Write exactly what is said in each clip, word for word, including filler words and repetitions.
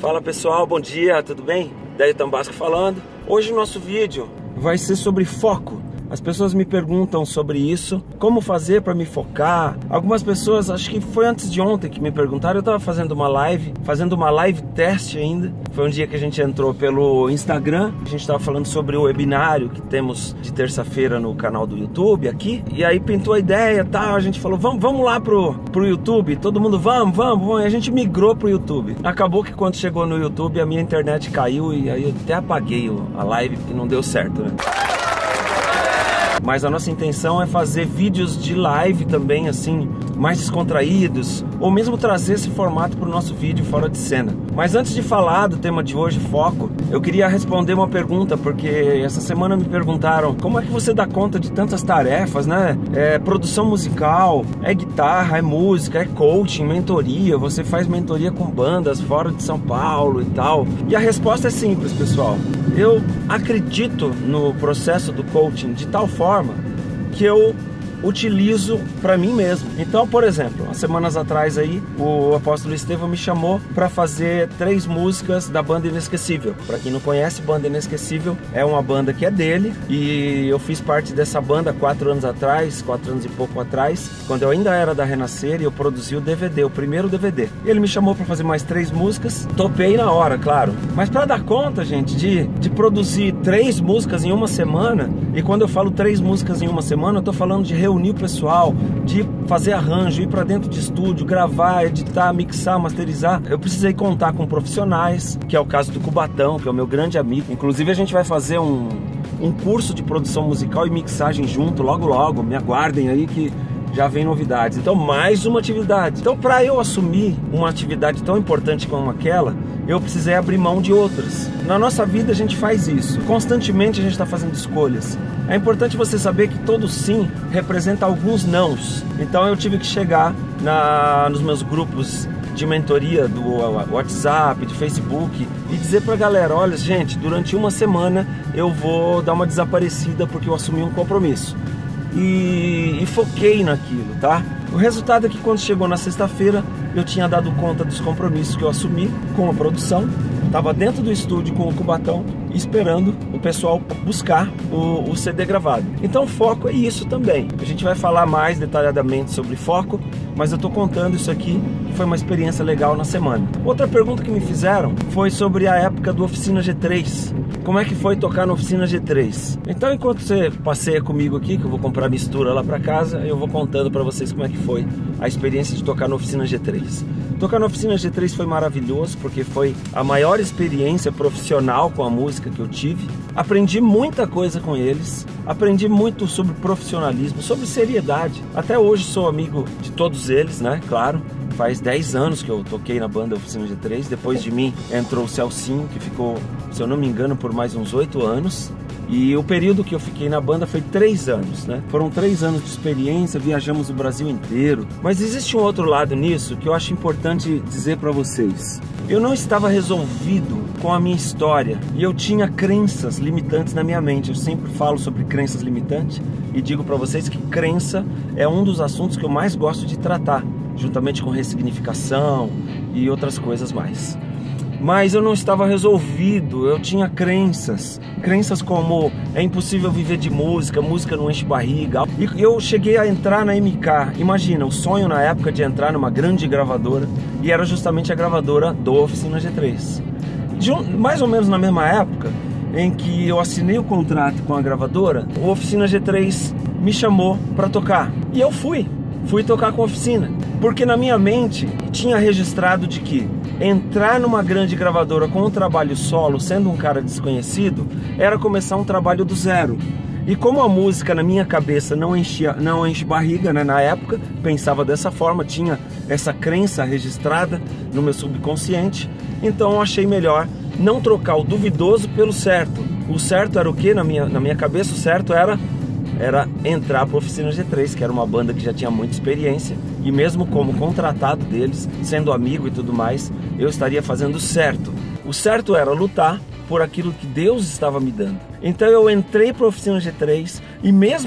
Fala pessoal, bom dia, tudo bem? Délio Tambasco falando. Hoje o nosso vídeo vai ser sobre foco. As pessoas me perguntam sobre isso, como fazer para me focar. Algumas pessoas, acho que foi antes de ontem que me perguntaram, eu estava fazendo uma live, fazendo uma live teste ainda. Foi um dia que a gente entrou pelo Instagram, a gente estava falando sobre o webinário que temos de terça-feira no canal do YouTube aqui. E aí pintou a ideia e tal, a gente falou, vamos, vamos lá pro, pro YouTube, todo mundo vamos, vamos, vamos. E a gente migrou pro YouTube. Acabou que quando chegou no YouTube a minha internet caiu e aí eu até apaguei a live porque não deu certo, né? Mas a nossa intenção é fazer vídeos de live também, assim, mais descontraídos, ou mesmo trazer esse formato para o nosso vídeo fora de cena. Mas antes de falar do tema de hoje, foco, eu queria responder uma pergunta, porque essa semana me perguntaram como é que você dá conta de tantas tarefas, né? É produção musical, é guitarra, é música, é coaching, mentoria, você faz mentoria com bandas fora de São Paulo e tal. E a resposta é simples, pessoal. Eu acredito no processo do coaching de tal forma que eu utilizo para mim mesmo. Então, por exemplo, há semanas atrás aí, o apóstolo Estevão me chamou para fazer três músicas da banda Inesquecível. Para quem não conhece, banda Inesquecível é uma banda que é dele e eu fiz parte dessa banda quatro anos atrás, quatro anos e pouco atrás, quando eu ainda era da Renascer e eu produzi o D V D, o primeiro D V D. Ele me chamou para fazer mais três músicas, topei na hora, claro. Mas para dar conta, gente, de, de produzir três músicas em uma semana, e quando eu falo três músicas em uma semana, eu tô falando de reunir unir o pessoal, de fazer arranjo, ir para dentro de estúdio, gravar, editar, mixar, masterizar. Eu precisei contar com profissionais, que é o caso do Cubatão, que é o meu grande amigo. Inclusive a gente vai fazer um, um curso de produção musical e mixagem junto, logo logo. Me aguardem aí que já vem novidades. Então, mais uma atividade. Então, para eu assumir uma atividade tão importante como aquela, eu precisei abrir mão de outras. Na nossa vida a gente faz isso. Constantemente a gente está fazendo escolhas. É importante você saber que todo sim representa alguns nãos. Então eu tive que chegar na, nos meus grupos de mentoria do WhatsApp, de Facebook e dizer pra galera, olha gente, durante uma semana eu vou dar uma desaparecida porque eu assumi um compromisso. E, e foquei naquilo, tá? O resultado é que quando chegou na sexta-feira eu tinha dado conta dos compromissos que eu assumi com a produção. Estava dentro do estúdio com o Cubatão, esperando o pessoal buscar o, o C D gravado. Então foco é isso também. A gente vai falar mais detalhadamente sobre foco, mas eu estou contando isso aqui, que foi uma experiência legal na semana. Outra pergunta que me fizeram foi sobre a época do Oficina G três. Como é que foi tocar na Oficina G três? Então enquanto você passeia comigo aqui, que eu vou comprar mistura lá para casa, eu vou contando para vocês como é que foi a experiência de tocar na Oficina G três. Tocar na Oficina G três foi maravilhoso, porque foi a maior experiência profissional com a música que eu tive. Aprendi muita coisa com eles, aprendi muito sobre profissionalismo, sobre seriedade. Até hoje sou amigo de todos eles, né? Claro. Faz dez anos que eu toquei na banda Oficina G três. Depois de mim entrou o Celcinho, que ficou, se eu não me engano, por mais uns oito anos. E o período que eu fiquei na banda foi três anos, né? Foram três anos de experiência, viajamos o Brasil inteiro. Mas existe um outro lado nisso que eu acho importante dizer para vocês. Eu não estava resolvido com a minha história e eu tinha crenças limitantes na minha mente. Eu sempre falo sobre crenças limitantes e digo para vocês que crença é um dos assuntos que eu mais gosto de tratar, juntamente com ressignificação e outras coisas mais. Mas eu não estava resolvido, eu tinha crenças, crenças como é impossível viver de música, música não enche barriga. E eu cheguei a entrar na M K, imagina, o sonho na época de entrar numa grande gravadora, e era justamente a gravadora do Oficina G três. De um, mais ou menos na mesma época em que eu assinei o contrato com a gravadora, o Oficina G três me chamou para tocar, e eu fui. Fui tocar com a Oficina, porque na minha mente tinha registrado de que entrar numa grande gravadora com um trabalho solo, sendo um cara desconhecido, era começar um trabalho do zero. E como a música na minha cabeça não enchia, não enche barriga, né, na época, pensava dessa forma, tinha essa crença registrada no meu subconsciente, então eu achei melhor não trocar o duvidoso pelo certo. O certo era o quê? Na minha, na minha cabeça o certo era... era entrar para a Oficina G três, que era uma banda que já tinha muita experiência, e mesmo como contratado deles, sendo amigo e tudo mais, eu estaria fazendo certo. O certo era lutar por aquilo que Deus estava me dando. Então eu entrei para a Oficina G três, e mesmo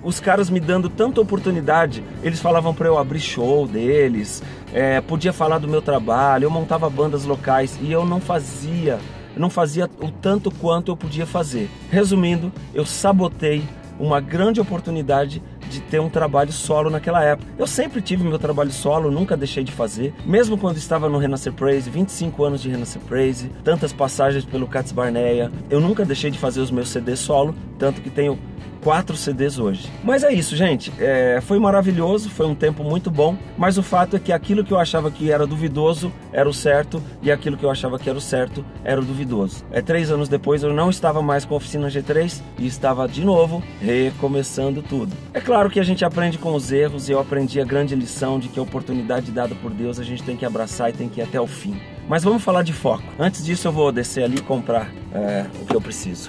os caras me dando tanta oportunidade. Eles falavam para eu abrir show deles, é, podia falar do meu trabalho, eu montava bandas locais e eu não fazia, não fazia o tanto quanto eu podia fazer. Resumindo, eu sabotei uma grande oportunidade de ter um trabalho solo naquela época. Eu sempre tive meu trabalho solo, nunca deixei de fazer, mesmo quando estava no Renascer Praise, vinte e cinco anos de Renascer Praise, tantas passagens pelo Cats Barneia, eu nunca deixei de fazer os meus C Ds solo, tanto que tenho quatro C Ds hoje. Mas é isso, gente, é, foi maravilhoso, foi um tempo muito bom, mas o fato é que aquilo que eu achava que era duvidoso era o certo e aquilo que eu achava que era o certo era o duvidoso. É, três anos depois eu não estava mais com a Oficina G três e estava de novo recomeçando tudo. É claro que a gente aprende com os erros e eu aprendi a grande lição de que a oportunidade dada por Deus a gente tem que abraçar e tem que ir até o fim. Mas vamos falar de foco. Antes disso eu vou descer ali e comprar é, o que eu preciso.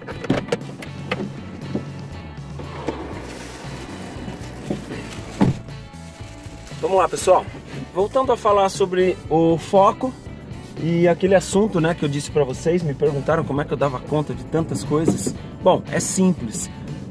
Vamos lá, pessoal. Voltando a falar sobre o foco e aquele assunto, né, que eu disse para vocês, me perguntaram como é que eu dava conta de tantas coisas. Bom, é simples.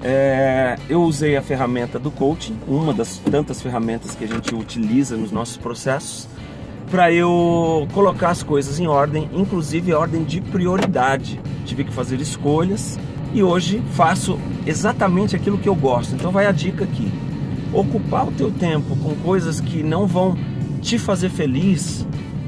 É, eu usei a ferramenta do coaching, uma das tantas ferramentas que a gente utiliza nos nossos processos, para eu colocar as coisas em ordem, inclusive ordem de prioridade. Tive que fazer escolhas e hoje faço exatamente aquilo que eu gosto. Então vai a dica aqui. Ocupar o teu tempo com coisas que não vão te fazer feliz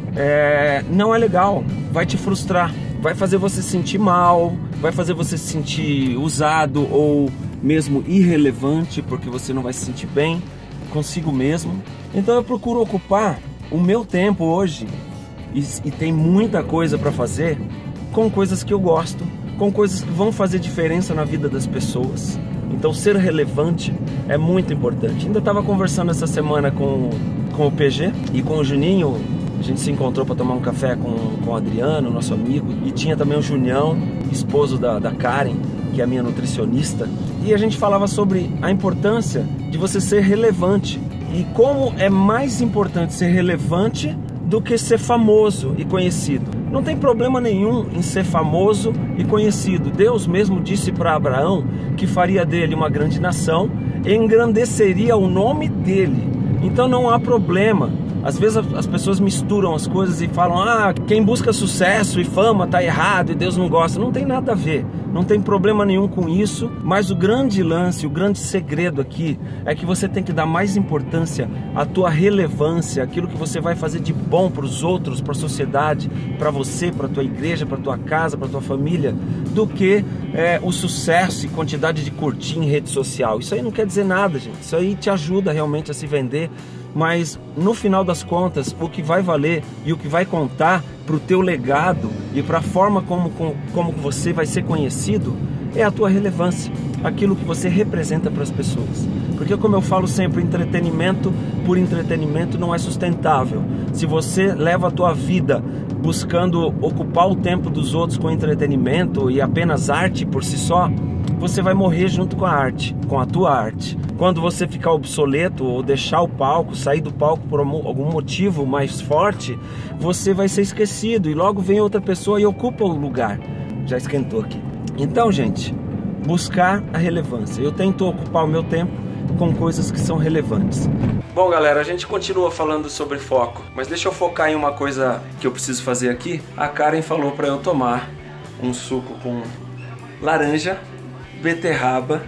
é, não é legal, vai te frustrar, vai fazer você se sentir mal, vai fazer você se sentir usado ou mesmo irrelevante, porque você não vai se sentir bem consigo mesmo. Então eu procuro ocupar o meu tempo hoje, e, e tem muita coisa para fazer, com coisas que eu gosto, com coisas que vão fazer diferença na vida das pessoas. Então ser relevante é muito importante. Ainda estava conversando essa semana com, com o P G e com o Juninho. A gente se encontrou para tomar um café com, com o Adriano, nosso amigo. E tinha também o Junião, esposo da, da Karen, que é a minha nutricionista. E a gente falava sobre a importância de você ser relevante. E como é mais importante ser relevante do que ser famoso e conhecido. Não tem problema nenhum em ser famoso e conhecido. Deus mesmo disse para Abraão que faria dele uma grande nação e engrandeceria o nome dele. Então não há problema. Às vezes as pessoas misturam as coisas e falam: ah, quem busca sucesso e fama está errado e Deus não gosta. Não tem nada a ver, não tem problema nenhum com isso. Mas o grande lance, o grande segredo aqui é que você tem que dar mais importância à tua relevância, aquilo que você vai fazer de bom para os outros, para a sociedade, para você, para a tua igreja, para a tua casa, para a tua família, do que é, o sucesso e quantidade de curtir em rede social. Isso aí não quer dizer nada, gente. Isso aí te ajuda realmente a se vender. Mas no final das contas, o que vai valer e o que vai contar para o teu legado e para a forma como, como, como você vai ser conhecido é a tua relevância, aquilo que você representa para as pessoas. Porque, como eu falo sempre, entretenimento por entretenimento não é sustentável. Se você leva a tua vida buscando ocupar o tempo dos outros com entretenimento e apenas arte por si só, você vai morrer junto com a arte, com a tua arte. Quando você ficar obsoleto ou deixar o palco, sair do palco por algum motivo mais forte, você vai ser esquecido e logo vem outra pessoa e ocupa o lugar. Já esquentou aqui. Então, gente, buscar a relevância. Eu tento ocupar o meu tempo com coisas que são relevantes. Bom, galera, a gente continua falando sobre foco, mas deixa eu focar em uma coisa que eu preciso fazer aqui. A Karen falou para eu tomar um suco com laranja, beterraba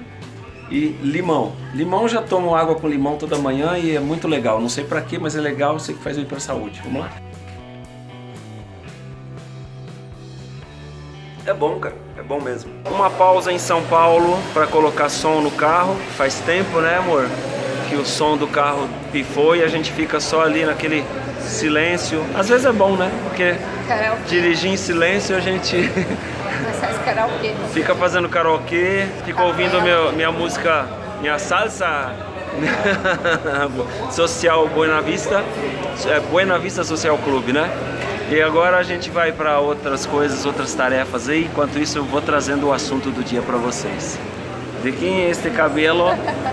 e limão. Limão, já tomo água com limão toda manhã e é muito legal. Não sei pra quê, mas é legal, sei que faz bem pra saúde. Vamos lá? É bom, cara. É bom mesmo. Uma pausa em São Paulo para colocar som no carro. Faz tempo, né, amor, que o som do carro pifou e a gente fica só ali naquele silêncio. Às vezes é bom, né? Porque karaokê. Dirigir em silêncio a gente fica fazendo karaokê, fica ouvindo meu, minha música, minha salsa social Buena Vista, é Buena Vista Social Clube, né? E agora a gente vai para outras coisas, outras tarefas aí. Enquanto isso eu vou trazendo o assunto do dia para vocês. De quem é este cabelo?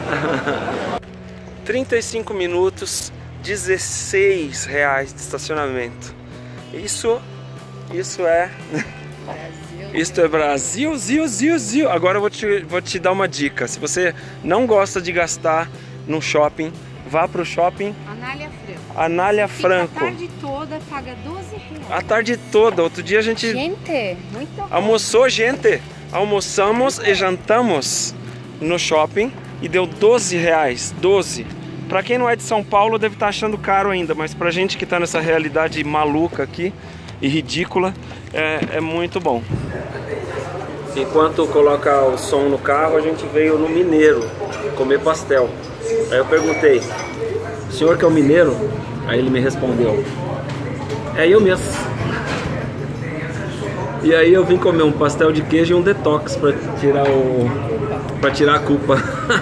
trinta e cinco minutos, dezesseis reais de estacionamento. Isso, isso é Brasil. Isto é Brasil, zio, zio, zio. Agora eu vou te, vou te dar uma dica. Se você não gosta de gastar no shopping, vá pro shopping Anália Franco. Anália Fica Franco. a tarde toda, paga doze reais. A tarde toda. Outro dia a gente Gente, muito bom. almoçou, gente. Almoçamos e jantamos no shopping e deu doze reais. doze. Pra quem não é de São Paulo deve estar achando caro ainda, mas pra gente que tá nessa realidade maluca aqui e ridícula, é, é muito bom. Enquanto coloca o som no carro, a gente veio no Mineiro comer pastel. Aí eu perguntei, o senhor que é o mineiro? Aí ele me respondeu, é eu mesmo. E aí eu vim comer um pastel de queijo e um detox para tirar o para tirar a culpa.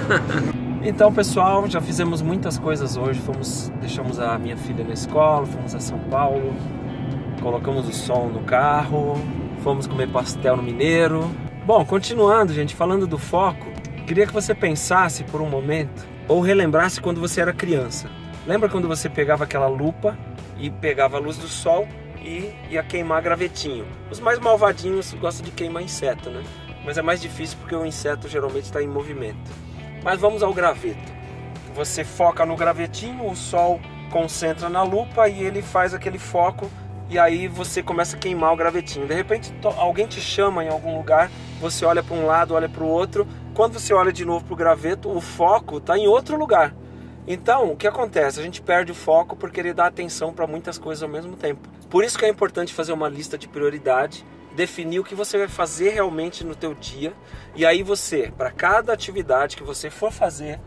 Então, pessoal, já fizemos muitas coisas hoje. Fomos, deixamos a minha filha na escola, fomos a São Paulo, colocamos o som no carro, fomos comer pastel no Mineiro. Bom, continuando, gente, falando do foco, queria que você pensasse por um momento ou relembrasse quando você era criança. Lembra quando você pegava aquela lupa e pegava a luz do sol e ia queimar gravetinho? Os mais malvadinhos gostam de queimar inseto, né? Mas é mais difícil porque o inseto geralmente está em movimento. Mas vamos ao graveto. Você foca no gravetinho, o sol concentra na lupa e ele faz aquele foco e aí você começa a queimar o gravetinho. De repente alguém te chama em algum lugar, você olha para um lado, olha para o outro. Quando você olha de novo para o graveto, o foco está em outro lugar. Então, o que acontece? A gente perde o foco por querer dar atenção para muitas coisas ao mesmo tempo. Por isso que é importante fazer uma lista de prioridade, definir o que você vai fazer realmente no teu dia, e aí você, para cada atividade que você for fazer,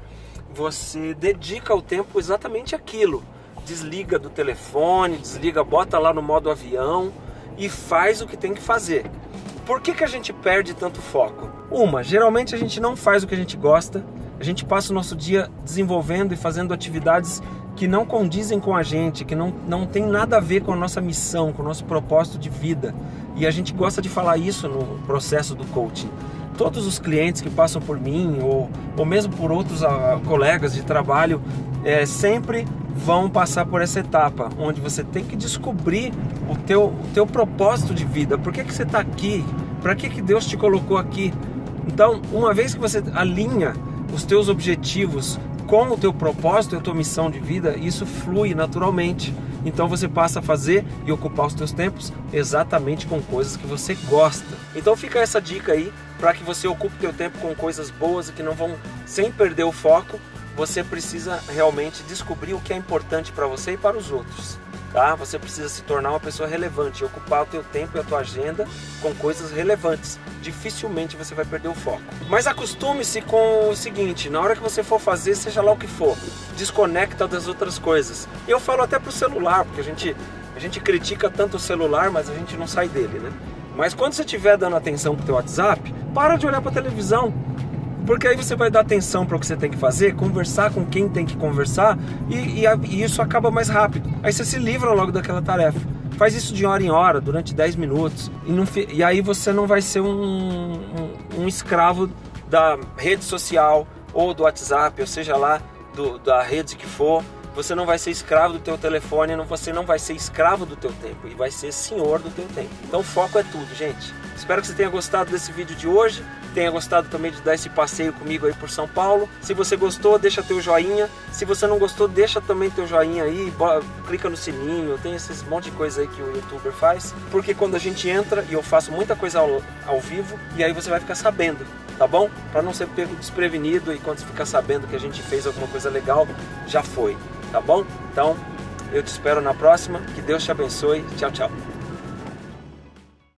você dedica o tempo exatamente àquilo. Desliga do telefone, desliga, bota lá no modo avião e faz o que tem que fazer. Por que que a gente perde tanto foco? Uma, geralmente a gente não faz o que a gente gosta, a gente passa o nosso dia desenvolvendo e fazendo atividades que não condizem com a gente, que não, não tem nada a ver com a nossa missão, com o nosso propósito de vida. E a gente gosta de falar isso no processo do coaching. Todos os clientes que passam por mim, ou, ou mesmo por outros uh, colegas de trabalho, é, sempre vão passar por essa etapa, onde você tem que descobrir o teu, o teu propósito de vida. Por que que você está aqui? Para que que Deus te colocou aqui? Então, uma vez que você alinha os teus objetivos com o teu propósito e a tua missão de vida, isso flui naturalmente. Então você passa a fazer e ocupar os teus tempos exatamente com coisas que você gosta. Então fica essa dica aí, para que você ocupe o teu tempo com coisas boas e que não vão, sem perder o foco, você precisa realmente descobrir o que é importante para você e para os outros. Tá? Você precisa se tornar uma pessoa relevante e ocupar o teu tempo e a tua agenda com coisas relevantes. Dificilmente você vai perder o foco. Mas acostume-se com o seguinte, na hora que você for fazer, seja lá o que for, desconecta das outras coisas. Eu falo até pro celular, porque a gente, a gente critica tanto o celular, mas a gente não sai dele, né? Mas quando você estiver dando atenção pro teu WhatsApp, para de olhar pra televisão. Porque aí você vai dar atenção para o que você tem que fazer, conversar com quem tem que conversar e, e, e isso acaba mais rápido. Aí você se livra logo daquela tarefa. Faz isso de hora em hora, durante dez minutos. E, não, e aí você não vai ser um, um, um escravo da rede social ou do WhatsApp, ou seja lá, do, da rede que for. Você não vai ser escravo do teu telefone, você não vai ser escravo do teu tempo e vai ser senhor do teu tempo. Então foco é tudo, gente. Espero que você tenha gostado desse vídeo de hoje, tenha gostado também de dar esse passeio comigo aí por São Paulo. Se você gostou, deixa teu joinha. Se você não gostou, deixa também teu joinha aí, clica no sininho, tem esses monte de coisa aí que o youtuber faz. Porque quando a gente entra, e eu faço muita coisa ao, ao vivo, e aí você vai ficar sabendo, tá bom? Para não ser pego desprevenido e quando você ficar sabendo que a gente fez alguma coisa legal, já foi, tá bom? Então, eu te espero na próxima, que Deus te abençoe, tchau, tchau.